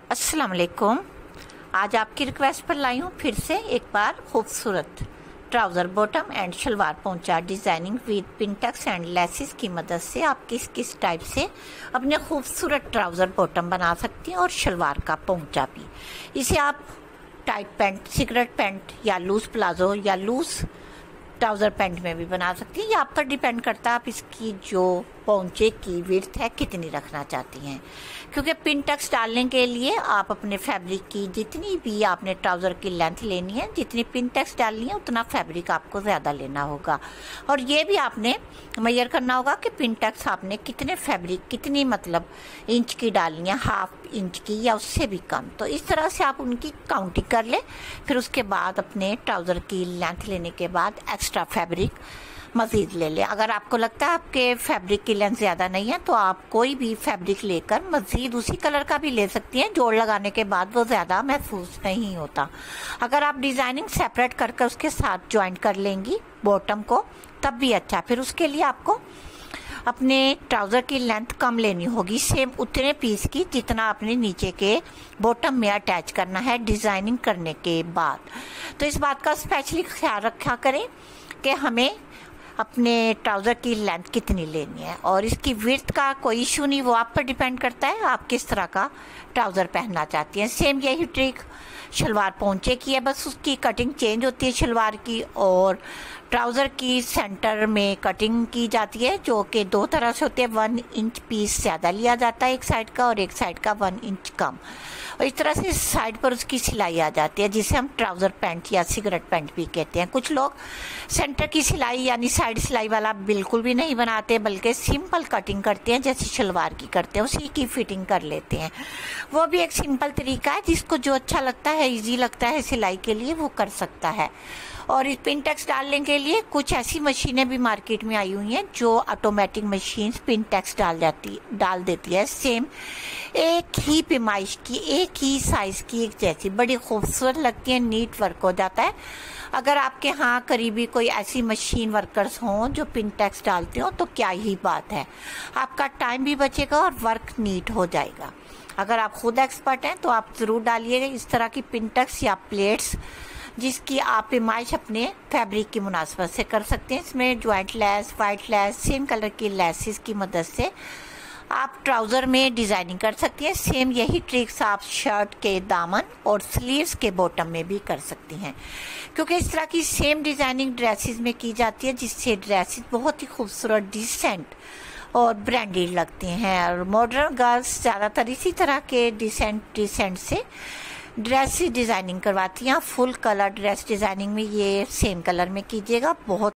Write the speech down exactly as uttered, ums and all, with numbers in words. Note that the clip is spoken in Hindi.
अस्सलाम वालेकुम। आज आपकी रिक्वेस्ट पर लाई हूँ फिर से एक बार खूबसूरत ट्राउज़र बॉटम एंड शलवार पोंचा designing with pintucks and laces की मदद से आप किस किस टाइप से अपने खूबसूरत ट्राउज़र बॉटम बना सकती हैं और शलवार का पोंचा भी। इसे आप टाइट पैंट, सिगरेट पैंट या लूज़ प्लाजो या लूज़ ट्राउज़र पैंट में भी बना सकती हैं। ये आप पर डिपेंड करता है आप इसकी जो पोंचे की विड्थ है कितनी रखना चाहती हैं, क्योंकि पिनटक्स डालने के लिए आप अपने फैब्रिक की जितनी भी आपने ट्राउज़र की लेंथ लेनी है, जितनी पिनटक्स डालनी है उतना फैब्रिक आपको ज़्यादा लेना होगा। और ये भी आपने मेजर करना होगा कि पिनटक्स आपने कितने फैब्रिक कितनी मतलब इंच की डालनी है, हाफ इंच की या उससे भी कम। तो इस तरह से आप उनकी काउंटिंग कर लें। फिर उसके बाद अपने ट्राउज़र की लेंथ लेने के बाद एक्स्ट्रा फैब्रिक मज़ीद ले लें। अगर आपको लगता है आपके फैब्रिक की लेंथ ज़्यादा नहीं है तो आप कोई भी फैब्रिक लेकर मज़ीद उसी कलर का भी ले सकती हैं। जोड़ लगाने के बाद वो ज़्यादा महसूस नहीं होता। अगर आप डिज़ाइनिंग सेपरेट करके उसके साथ ज्वाइंट कर लेंगी बॉटम को तब भी अच्छा। फिर उसके लिए आपको अपने ट्राउज़र की लेंथ कम लेनी होगी, सेम उतने पीस की जितना आपने नीचे के बॉटम में अटैच करना है डिज़ाइनिंग करने के बाद। तो इस बात का स्पेशली ख्याल रखा करें कि हमें अपने ट्राउज़र की लेंथ कितनी लेनी है। और इसकी विड्थ का कोई इशू नहीं, वो आप पर डिपेंड करता है आप किस तरह का ट्राउज़र पहनना चाहती हैं। सेम यही ट्रिक शलवार पोंचे की है, बस उसकी कटिंग चेंज होती है शलवार की, और ट्राउज़र की सेंटर में कटिंग की जाती है जो कि दो तरह से होती है। वन इंच पीस ज़्यादा लिया जाता है एक साइड का और एक साइड का वन इंच कम, और इस तरह से साइड पर उसकी सिलाई आ जाती है जिसे हम ट्राउज़र पैंट या सिगरेट पैंट भी कहते हैं। कुछ लोग सेंटर की सिलाई यानी साइड सिलाई वाला बिल्कुल भी नहीं बनाते, बल्कि सिंपल कटिंग करते हैं जैसे शलवार की करते हैं, उसी की फिटिंग कर लेते हैं। वो भी एक सिंपल तरीका है, जिसको जो अच्छा लगता है, ईजी लगता है सिलाई के लिए, वो कर सकता है। और इस पिनटक्स डालने के लिए कुछ ऐसी मशीनें भी मार्केट में आई हुई हैं जो ऑटोमेटिक मशीन पिनटक्स डाल जाती डाल देती है, सेम एक ही पैमाइश की, एक ही साइज की, एक जैसी, बड़ी खूबसूरत लगती है, नीट वर्क हो जाता है। अगर आपके यहाँ करीबी कोई ऐसी मशीन वर्कर्स हों जो पिनटक्स डालते हो तो क्या ही बात है, आपका टाइम भी बचेगा और वर्क नीट हो जाएगा। अगर आप खुद एक्सपर्ट हैं तो आप ज़रूर डालिएगा इस तरह की पिनटक्स या प्लेट्स, जिसकी आप पैमाइश अपने फैब्रिक की मुनासबत से कर सकते हैं। इसमें joint lace, white lace, same colour की लेसिस की मदद से आप ट्राउज़र में डिज़ाइनिंग कर सकती हैं। सेम यही ट्रिक्स आप शर्ट के दामन और स्लीव्स के बॉटम में भी कर सकती हैं, क्योंकि इस तरह की सेम डिज़ाइनिंग ड्रेसेस में की जाती है, जिससे ड्रेसेस बहुत ही खूबसूरत, डिसेंट और ब्रांडेड लगती हैं। और मॉडर्न गर्ल्स ज़्यादातर इसी तरह के डिसेंट डिसेंट से ड्रेस डिज़ाइनिंग करवाती हैं। फुल कलर ड्रेस डिज़ाइनिंग में ये सेम कलर में कीजिएगा, बहुत